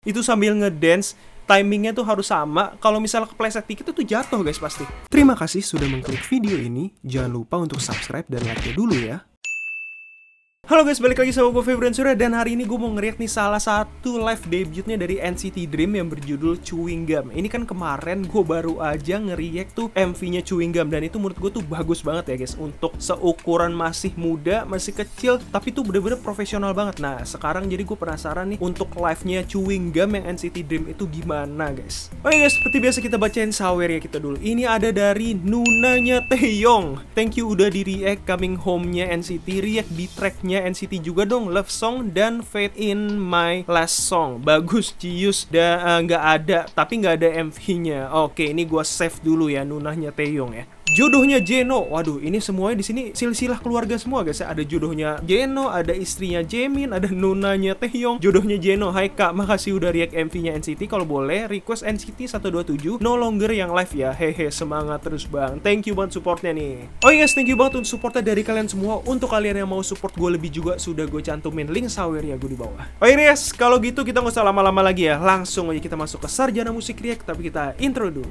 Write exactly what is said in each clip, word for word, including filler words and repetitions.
itu sambil ngedance. Timingnya tuh harus sama. Kalau misalnya kepleset dikit itu jatuh guys pasti. Terima kasih sudah mengklik video ini. Jangan lupa untuk subscribe dan like-nya dulu ya. Halo guys, balik lagi sama gue Februan Surya. Dan hari ini gue mau nge-react nih salah satu live debutnya dari N C T Dream yang berjudul Chewing Gum. Ini kan kemarin gue baru aja nge-react tuh M V-nya Chewing Gum. Dan itu menurut gue tuh bagus banget ya guys. Untuk seukuran masih muda, masih kecil, tapi tuh bener-bener profesional banget. Nah sekarang jadi gue penasaran nih untuk live-nya Chewing Gum yang N C T Dream itu gimana guys. Oke guys, seperti biasa kita bacain sawer ya kita dulu. Ini ada dari Nunanya Taeyong. Thank you udah di-react Coming Home-nya N C T. React di track-nya N C T juga dong, Love Song dan Fade in My Last Song. Bagus cius, da nggak uh, ada, tapi nggak ada M V-nya. Oke, ini gua save dulu ya, Nunahnya Taeyong ya. Jodohnya Jeno, waduh, ini semuanya di sini silsilah keluarga semua guys ya. Ada jodohnya Jeno, ada istrinya Jaemin, ada Nunanya Taeyong, jodohnya Jeno. Hai kak, makasih udah react M V-nya N C T. Kalau boleh request N C T seratus dua puluh tujuh no longer yang live ya. Hehe, semangat terus bang. Thank you banget supportnya nih. Oh yes, thank you banget untuk supportnya dari kalian semua. Untuk kalian yang mau support gue lebih juga sudah gue cantumin link sawer ya gue di bawah. Oh yes, kalau gitu kita nggak usah lama-lama lagi ya. Langsung aja kita masuk ke Sarjana Musik React, tapi kita intro dulu.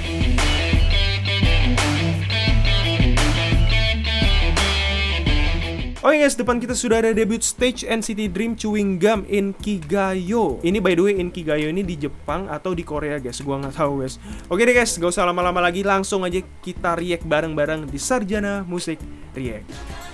Oh yes, depan kita sudah ada debut stage N C T Dream Chewing Gum Inkigayo. Ini by the way Inkigayo ini di Jepang atau di Korea guys, gua nggak tahu guys. Oke deh guys, gak usah lama-lama lagi, langsung aja kita react bareng-bareng di Sarjana Musik React.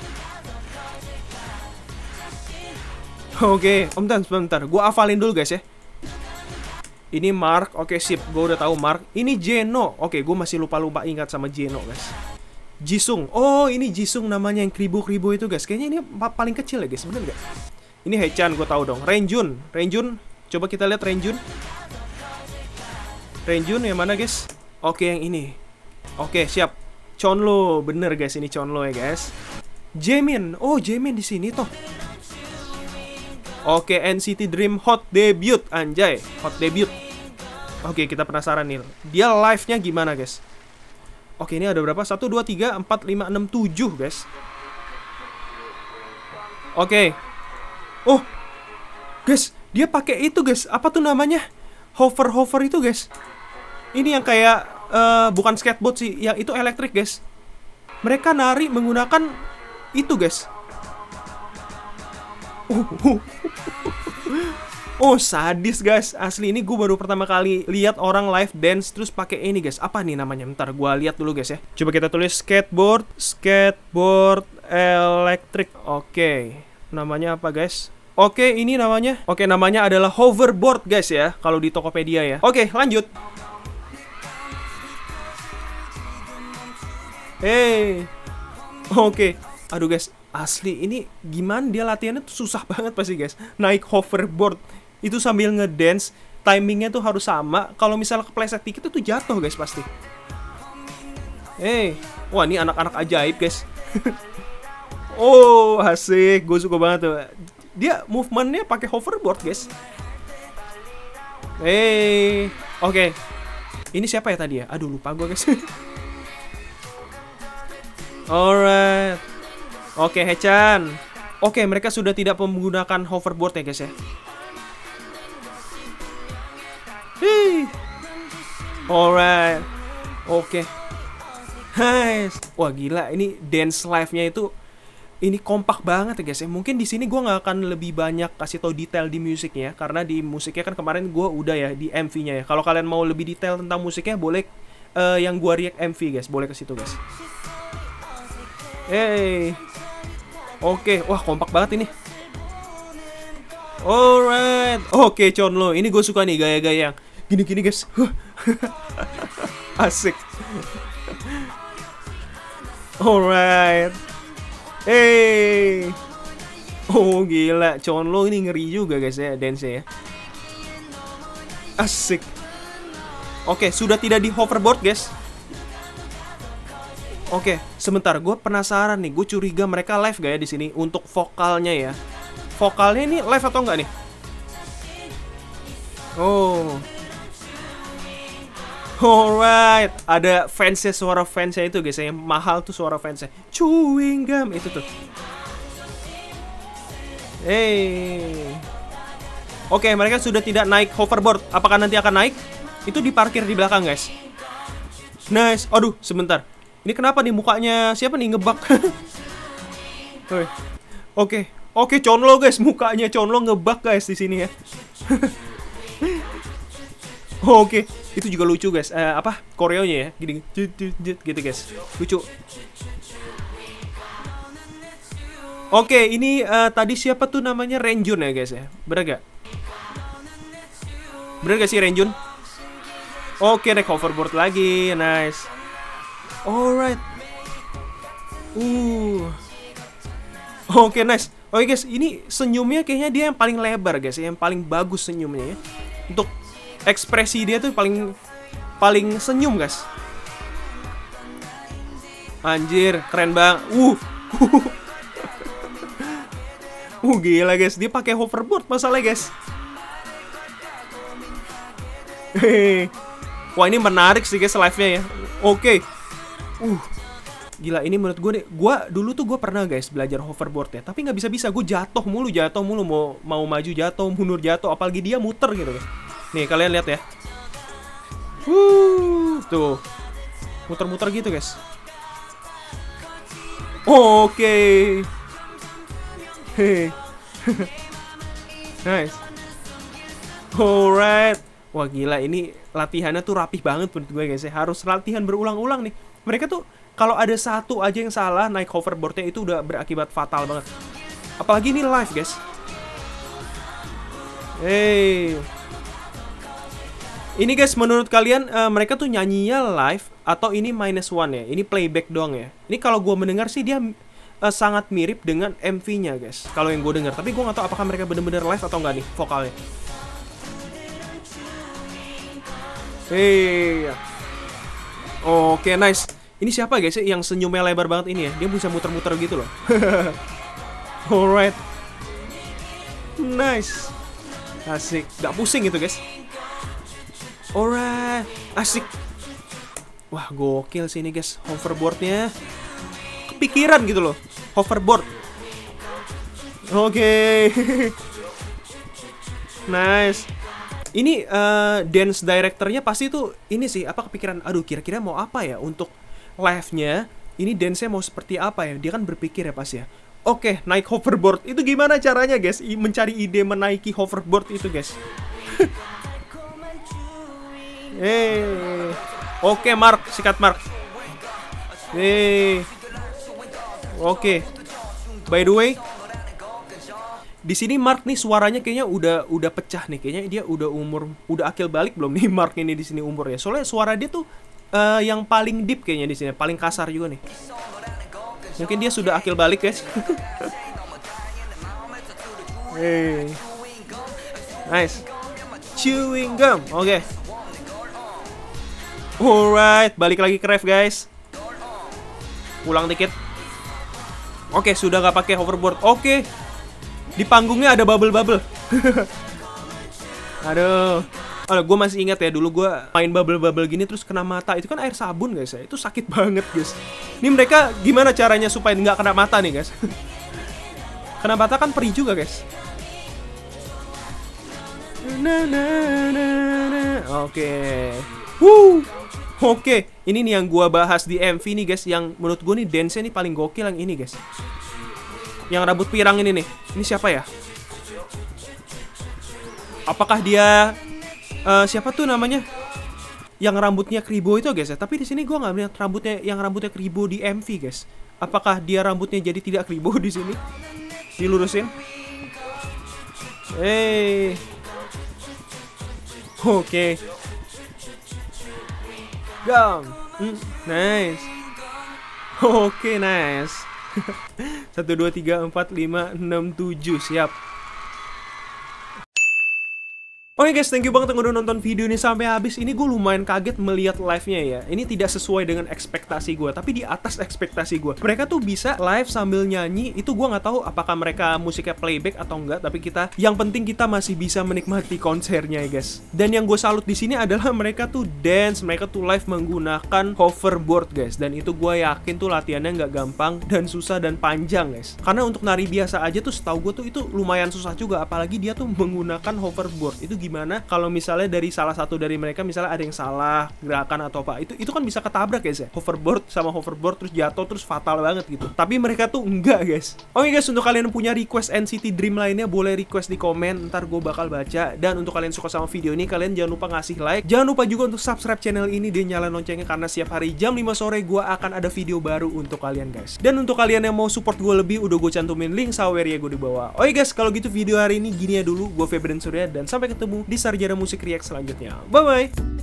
Oke, om bentar, sebentar, gua hafalin dulu guys ya. Ini Mark, oke sip, gua udah tahu Mark. Ini Jeno, oke, gua masih lupa-lupa ingat sama Jeno guys. Jisung, oh ini Jisung namanya yang kribo-kribo itu guys. Kayaknya ini paling kecil ya guys, bener gak? Ini Haechan, gue tahu dong. Renjun, Renjun, coba kita lihat Renjun. Renjun yang mana guys? Oke yang ini. Oke siap. Chonlo, bener guys, ini Chonlo ya guys. Jaemin, oh Jaemin di sini toh. Oke N C T Dream Hot Debut, anjay, Hot Debut. Oke kita penasaran nih, dia live-nya gimana guys? Oke, ini ada berapa? satu, dua, tiga, empat, lima, enam, tujuh, guys. Oke. Oh. Guys, dia pakai itu, guys. Apa tuh namanya? Hover-hover itu, guys. Ini yang kayak uh, bukan skateboard sih, yang itu elektrik, guys. Mereka nari menggunakan itu, guys. Oh, oh. Oh sadis guys, asli ini gue baru pertama kali lihat orang live dance terus pakai ini guys. Apa nih namanya? Bentar gue lihat dulu guys ya. Coba kita tulis skateboard, skateboard elektrik. Oke, namanya apa guys? Oke, ini namanya. Oke, namanya adalah hoverboard guys ya, kalau di Tokopedia ya. Oke, lanjut. Hey, oke. Aduh guys, asli ini gimana dia latihannya tuh susah banget pasti guys. Naik hoverboard itu sambil ngedance, timingnya tuh harus sama. Kalau misalnya kepleset dikit itu jatuh guys pasti. Eh, hey. Wah ini anak-anak ajaib guys. Oh asik, gue suka banget tuh. Dia movementnya pakai hoverboard guys. Eh, hey. Oke. Okay. Ini siapa ya tadi ya? Aduh lupa gue guys. Alright. Oke, okay, Haechan. Oke, okay, mereka sudah tidak menggunakan hoverboard ya guys ya. Hii. Alright. Oke. Okay. Nice. Wah gila, ini dance live-nya itu ini kompak banget ya guys ya. Mungkin di sini gue nggak akan lebih banyak kasih tau detail di musiknya, karena di musiknya kan kemarin gue udah ya di M V-nya ya. Kalau kalian mau lebih detail tentang musiknya, boleh uh, yang gue react M V guys, boleh ke situ guys. Hey. Oke, wah kompak banget ini. Alright. Oke, Chonlo. Ini gue suka nih gaya-gaya yang gini-gini guys. Asik. Alright. Hey. Oh gila, Chonlo ini ngeri juga guys ya dance ya. Asik. Oke, sudah tidak di hoverboard guys. Oke, sebentar, gue penasaran nih, gue curiga mereka live gak ya di sini untuk vokalnya ya. Vokalnya ini live atau enggak nih? Oh, alright, ada fansnya, suara fansnya itu guys, yang mahal tuh suara fansnya. Chewing Gum itu tuh. Hey, Oke, mereka sudah tidak naik hoverboard. Apakah nanti akan naik? Itu diparkir di belakang, guys. Nice. Aduh, sebentar. Ini kenapa nih mukanya siapa nih ngebug? Oke. Oke, Chonlo guys, mukanya Chonlo ngebug guys di sini ya. Oke, itu juga lucu guys. Eh, apa? Koreonya ya, gini, gitu guys. Lucu. Oke, ini uh, tadi siapa tuh namanya Renjun ya guys ya? Bener gak? Bener gak sih Renjun? Oke, naik hoverboard lagi, nice. Alright. Uh. Oke, nice. Oke guys, ini senyumnya kayaknya dia yang paling lebar guys, yang paling bagus senyumnya ya. Untuk ekspresi dia tuh paling paling senyum guys. Anjir, keren banget. Uh. uh gila guys, dia pakai hoverboard masalahnya guys. Hehe. Wah, ini menarik sih guys live-nya ya. Oke. Uh. Gila, ini menurut gue nih, gue dulu tuh gue pernah guys belajar hoverboard ya, tapi nggak bisa-bisa, gue jatuh mulu, jatuh mulu, mau mau maju jatuh, mundur jatuh, apalagi dia muter gitu guys. Nih kalian lihat ya, Wuh, tuh muter-muter gitu guys. Oke, hehe, nice, alright. Wah gila, ini latihannya tuh rapih banget menurut gue guys ya, harus latihan berulang-ulang nih. Mereka tuh kalau ada satu aja yang salah naik hoverboardnya itu udah berakibat fatal banget. Apalagi ini live guys. Hey, ini guys, menurut kalian uh, mereka tuh nyanyinya live atau ini minus one ya? Ini playback doang ya? Ini kalau gue mendengar sih dia uh, sangat mirip dengan M V-nya guys. Kalau yang gue dengar, tapi gue nggak tahu apakah mereka bener-bener live atau enggak nih vokalnya. Hey, oke, okay, nice. Ini siapa guys yang senyumnya lebar banget ini ya? Dia bisa muter-muter gitu loh. Alright. Nice. Asik. Gak pusing gitu guys. Alright. Asik. Wah gokil sih ini guys. Hoverboardnya kepikiran gitu loh. Hoverboard. Oke. Okay. Nice. Ini uh, dance directornya pasti tuh ini sih, apa kepikiran, aduh kira-kira mau apa ya untuk live-nya, ini dance-nya mau seperti apa ya? Dia kan berpikir ya pasti ya. Oke, naik hoverboard. Itu gimana caranya guys? I mencari ide menaiki hoverboard itu guys. Eh, oke Mark, sikat Mark. Eh, oke. By the way, di sini Mark nih suaranya kayaknya udah udah pecah nih. Kayaknya dia udah umur, udah akil balik belum nih Mark ini di sini umurnya. Soalnya suara dia tuh Uh, yang paling deep kayaknya di sini, paling kasar juga nih. Mungkin dia sudah akil balik guys. Hey, nice, chewing gum. Oke, okay. Alright, balik lagi ke ref guys. Pulang dikit. Oke, okay, sudah nggak pakai hoverboard. Oke, okay. Di panggungnya ada bubble-bubble. Aduh. Oh, gue masih ingat ya dulu gue main bubble-bubble gini terus kena mata. Itu kan air sabun guys ya. Itu sakit banget guys. Ini mereka gimana caranya supaya nggak kena mata nih guys. Kena mata kan perih juga guys. Nah, nah, nah, nah. Oke. Woo. Oke. Ini nih yang gue bahas di M V nih guys. Yang menurut gue nih dance-nya nih paling gokil yang ini guys. Yang rambut pirang ini nih. Ini siapa ya? Apakah dia Uh, siapa tuh namanya? Yang rambutnya kribo itu guys ya. Tapi di sini gue nggak melihat rambutnya yang rambutnya kribo di M V guys. Apakah dia rambutnya jadi tidak kribo di sini? Dilurusin. Hey. Oke. Okay. Gum. Mm, nice. Oke, okay, nice. Satu, dua, tiga, empat, lima, enam, tujuh. Siap. Oh Oke guys, thank you banget yang udah nonton video ini sampai habis. Ini gue lumayan kaget melihat live-nya ya. Ini tidak sesuai dengan ekspektasi gue, tapi di atas ekspektasi gue. Mereka tuh bisa live sambil nyanyi. Itu gue nggak tahu apakah mereka musiknya playback atau enggak. Tapi kita, yang penting kita masih bisa menikmati konsernya ya guys. Dan yang gue salut di sini adalah mereka tuh dance, mereka tuh live menggunakan hoverboard guys. Dan itu gue yakin tuh latihannya nggak gampang dan susah dan panjang guys. Karena untuk nari biasa aja tuh setahu gue tuh itu lumayan susah juga. Apalagi dia tuh menggunakan hoverboard. Itu gimana kalau misalnya dari salah satu dari mereka misalnya ada yang salah gerakan atau apa, itu itu kan bisa ketabrak guys ya, hoverboard sama hoverboard terus jatuh terus fatal banget gitu. Tapi mereka tuh enggak guys. Oke guys, untuk kalian yang punya request N C T Dream lainnya boleh request di komen, ntar gue bakal baca. Dan untuk kalian suka sama video ini, kalian jangan lupa ngasih like, jangan lupa juga untuk subscribe channel ini dan nyalain loncengnya, karena setiap hari jam lima sore gue akan ada video baru untuk kalian guys. Dan untuk kalian yang mau support gue lebih, udah gue cantumin link saweria gue di bawah. Oke guys, kalau gitu video hari ini gini ya dulu. Gue Febren Surya dan sampai ketemu di Sarjana Musik React selanjutnya. Bye-bye!